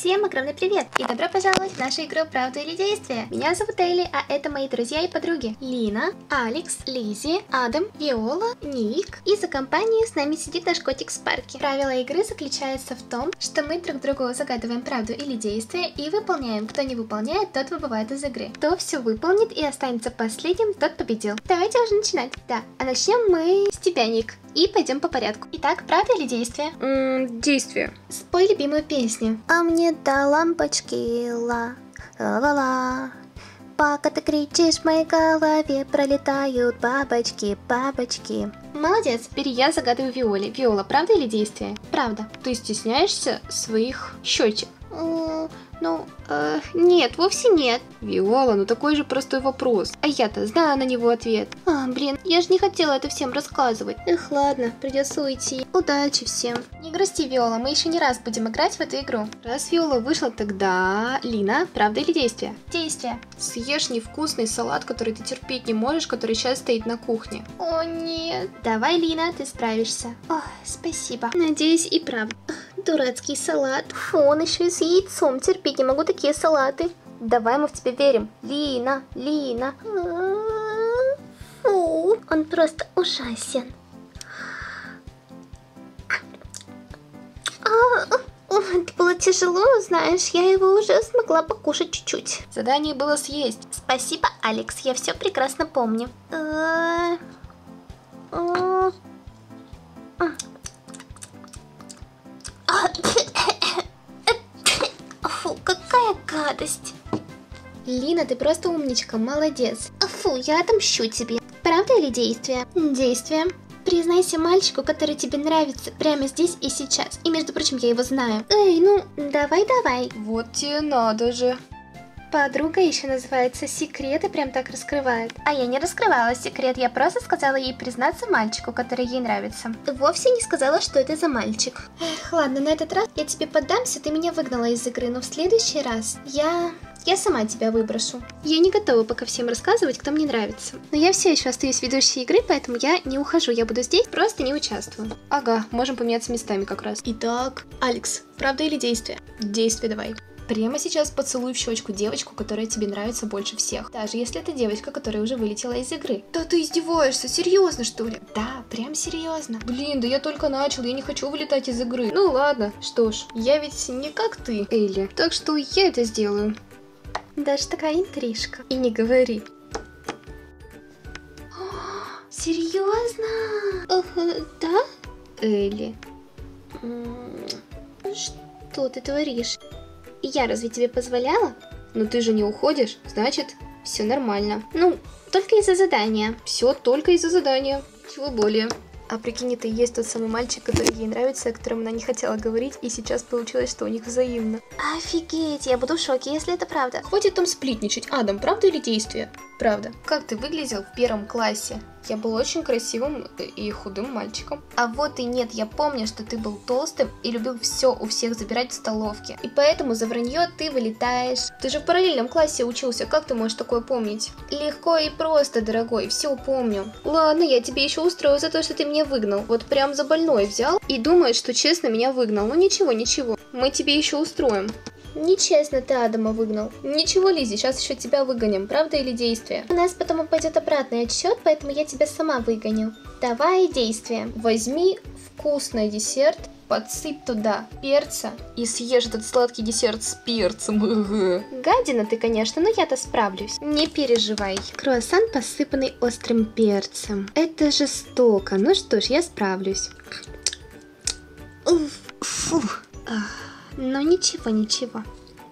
Всем огромный привет и добро пожаловать в нашу игру «Правда или действие». Меня зовут Элли, а это мои друзья и подруги Лина, Алекс, Лизи, Адам, Виола, Ник. И за компанию с нами сидит наш котик Спарки. Правило игры заключается в том, что мы друг другу загадываем правду или действие и выполняем. Кто не выполняет, тот выбывает из игры. Кто все выполнит и останется последним, тот победил. Давайте уже начинать. Да, а начнем мы с тебя, Ник. И пойдем по порядку. Итак, правда или действие? Действие. Спой любимую песню. А мне до лампочки ла-ла-ла. Пока ты кричишь, в моей голове пролетают бабочки, бабочки. Молодец, теперь я загадываю Виоле. Виола, правда или действие? Правда. Ты стесняешься своих щечек? Нет, вовсе нет. Виола, ну такой же простой вопрос. А я-то знаю на него ответ. Блин, я же не хотела это всем рассказывать. Эх, ладно, придется уйти. Удачи всем. Не грусти, Виола, мы еще не раз будем играть в эту игру. Раз Виола вышла, тогда... Лина, правда или действие? Действие. Съешь невкусный салат, который ты терпеть не можешь, который сейчас стоит на кухне. О, нет. Давай, Лина, ты справишься. Ох, спасибо. Надеюсь, и правда. Дурацкий салат. Фу, он еще и с яйцом. Терпеть не могу такие салаты. Давай, мы в тебя верим. Лина, Лина. Фу, он просто ужасен. Это было тяжело, знаешь, я его уже смогла покушать чуть-чуть. Задание было съесть. Спасибо, Алекс, я все прекрасно помню. Фу, какая гадость. Лина, ты просто умничка, молодец. Фу, я отомщу тебе. Правда или действие? Действие. Признайся мальчику, который тебе нравится, прямо здесь и сейчас. И, между прочим, я его знаю. Эй, ну, давай. Вот тебе надо же. Подруга еще называется секрет и прям так раскрывает. А я не раскрывала секрет, я просто сказала ей признаться мальчику, который ей нравится. Вовсе не сказала, что это за мальчик. Эх, ладно, на этот раз я тебе поддамся, ты меня выгнала из игры, но в следующий раз я сама тебя выброшу. Я не готова пока всем рассказывать, кто мне нравится. Но я все еще остаюсь ведущей игры, поэтому я не ухожу, я буду здесь, просто не участвую. Ага, можем поменяться местами как раз. Итак, Алекс, правда или действие? Действие давай. Прямо сейчас поцелуй в щечку девочку, которая тебе нравится больше всех. Даже если это девочка, которая уже вылетела из игры. Да ты издеваешься, серьезно что ли? Да, прям серьезно. Блин, да я только начал, я не хочу вылетать из игры. Ну ладно, что ж, я ведь не как ты, Элли. Так что я это сделаю. Даже такая интрижка. И не говори. Серьезно? Да? Элли. Что ты творишь? Я разве тебе позволяла? Но ты же не уходишь, значит, все нормально. Ну, только из-за задания. Все только из-за задания. Чего более. А прикинь, это и есть тот самый мальчик, который ей нравится, о котором она не хотела говорить, и сейчас получилось, что у них взаимно. Офигеть, я буду в шоке, если это правда. Хватит там сплетничать. Адам, правда или действие? Правда. Как ты выглядел в первом классе? Я был очень красивым и худым мальчиком. А вот и нет, я помню, что ты был толстым и любил все у всех забирать в столовке. И поэтому за вранье ты вылетаешь. Ты же в параллельном классе учился, как ты можешь такое помнить? Легко и просто, дорогой, все помню. Ладно, я тебе еще устрою за то, что ты меня выгнал. Вот прям за больной взял и думаешь, что честно меня выгнал. Ну ничего, мы тебе еще устроим. Нечестно ты Адама выгнал. Ничего, Лизи, сейчас еще тебя выгоним, правда или действие? У нас потом пойдет обратный отсчет, поэтому я тебя сама выгоню. Давай действие. Возьми вкусный десерт, подсыпь туда перца и съешь этот сладкий десерт с перцем. Гадина ты, конечно, но я-то справлюсь. Не переживай. Круассан, посыпанный острым перцем. Это жестоко. Ну что ж, я справлюсь. Фу. Ну ничего.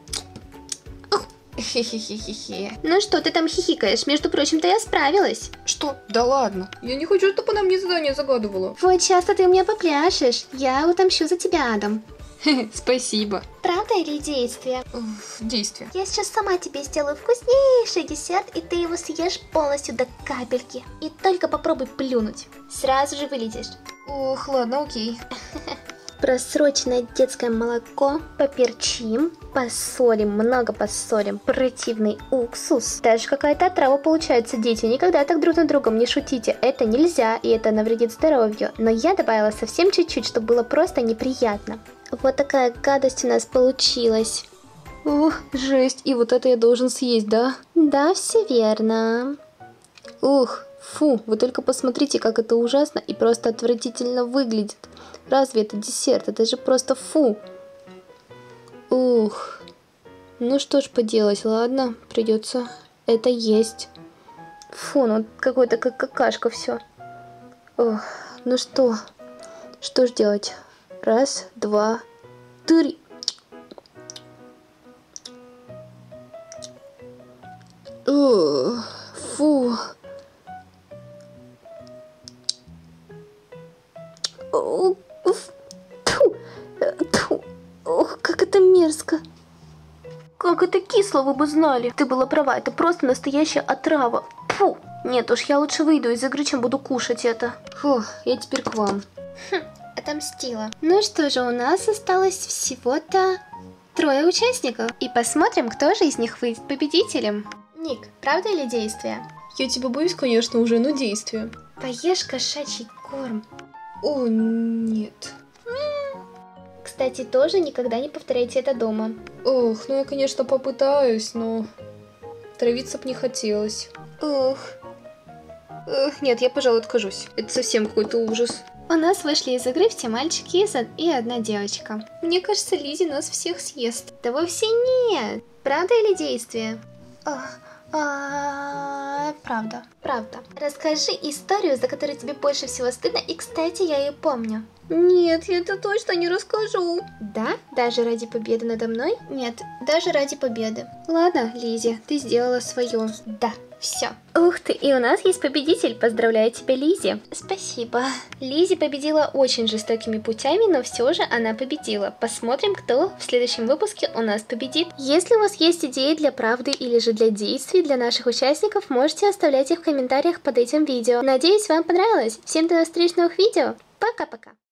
Хе-хе-хе-хе-хе. Ну что ты там хихикаешь? Между прочим-то я справилась. Что? Да ладно. Я не хочу, чтобы она мне задание загадывала. Вот часто ты мне попляшешь. Я утомщу за тебя, Адам. Спасибо. Правда или действие? Действие. Я сейчас сама тебе сделаю вкуснейший десерт, и ты его съешь полностью до капельки. И только попробуй плюнуть. Сразу же вылетишь. Ох, ладно, окей. просроченное детское молоко, поперчим, посолим, много посолим, противный уксус. Даже какая-то отрава получается, дети, никогда так друг над другом не шутите, это нельзя, и это навредит здоровью. Но я добавила совсем чуть-чуть, чтобы было просто неприятно. Вот такая гадость у нас получилась. Ух, жесть, и вот это я должен съесть, да? Да, все верно. Ух, фу, вы только посмотрите, как это ужасно и просто отвратительно выглядит. Разве это десерт? Это же просто фу. Ух. Ну что ж поделать, ладно, придется это есть. Фу, ну какой-то как какашка все. Ох, ну что ж делать? Раз, два, три. Ох, фу. Ох, как это мерзко. Как это кисло, вы бы знали. Ты была права, это просто настоящая отрава. Фу. Нет уж, я лучше выйду из игры, чем буду кушать это. Фу, я теперь к вам. Отомстила. Ну что же, у нас осталось всего-то 3 участников. И посмотрим, кто же из них выйдет победителем. Ник, правда или действие? Я тебя боюсь, конечно, уже, но действие. Поешь кошачий корм. О, нет. Кстати, тоже никогда не повторяйте это дома. Ох, ну я, конечно, попытаюсь, но травиться б не хотелось. Ох. Нет, я, пожалуй, откажусь. Это совсем какой-то ужас. У нас вышли из игры все мальчики и одна девочка. Мне кажется, Лизи нас всех съест. Да вовсе нет. Правда или действие? Правда. Правда. Расскажи историю, за которую тебе больше всего стыдно, и, кстати, я ее помню. Нет, я это точно не расскажу. Да? Даже ради победы надо мной? Нет, даже ради победы. Ладно, Лизи, ты сделала свое. Да, все. Ух ты, и у нас есть победитель. Поздравляю тебя, Лизи. Спасибо. Лизи победила очень жестокими путями, но все же она победила. Посмотрим, кто в следующем выпуске у нас победит. Если у вас есть идеи для правды или же для действий для наших участников, можете оставлять их в комментариях под этим видео. Надеюсь, вам понравилось. Всем до встречи в новых видео. Пока-пока.